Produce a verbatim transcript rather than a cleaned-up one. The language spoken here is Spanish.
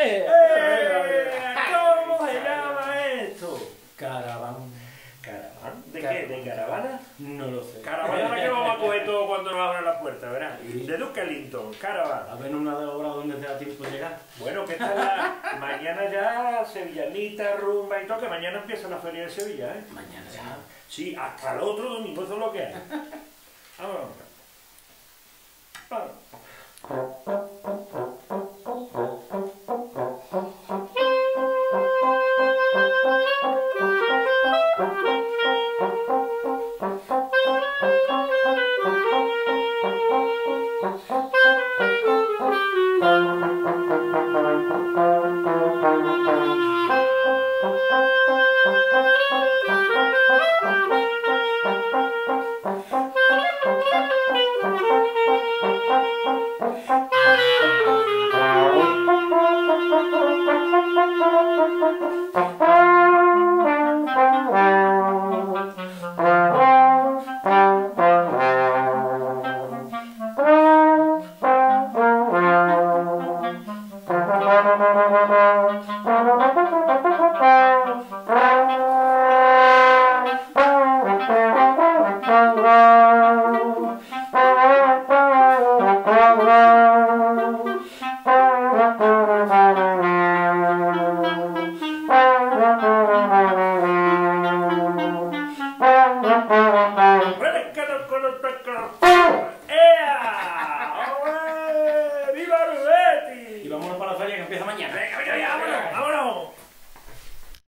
¡Eh! ¡Eh! ¿Cómo se llama esto? Caraván. ¿Caraván? ¿De Car- qué? ¿De caravana? No lo sé. Caravana la que vamos a coger todo cuando nos abran la puerta, ¿verdad? De Duke Ellington, caravana. A ver una de obras donde te da tiempo de llegar. Bueno, que esta la... mañana ya sevillanita, rumba y todo, que mañana empieza la feria de Sevilla, ¿eh? Mañana ya. Sí, hasta el otro domingo, eso es lo que hay. Vamos. Vamos.